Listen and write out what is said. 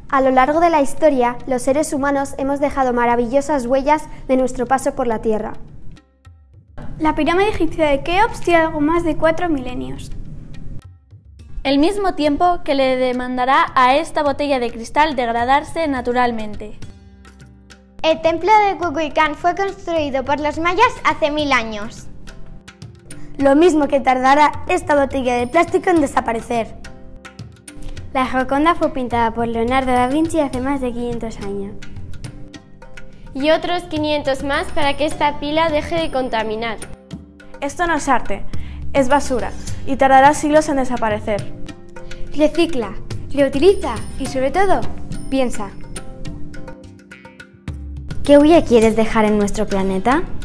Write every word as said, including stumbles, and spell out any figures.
A lo largo de la historia, los seres humanos hemos dejado maravillosas huellas de nuestro paso por la Tierra. La pirámide egipcia de Keops tiene algo más de cuatro milenios. El mismo tiempo que le demandará a esta botella de cristal degradarse naturalmente. El templo de Kukulcán fue construido por los mayas hace mil años. Lo mismo que tardará esta botella de plástico en desaparecer. La Gioconda fue pintada por Leonardo da Vinci hace más de quinientos años. Y otros quinientos más para que esta pila deje de contaminar. Esto no es arte, es basura y tardará siglos en desaparecer. Recicla, reutiliza y sobre todo, piensa. ¿Qué huella quieres dejar en nuestro planeta?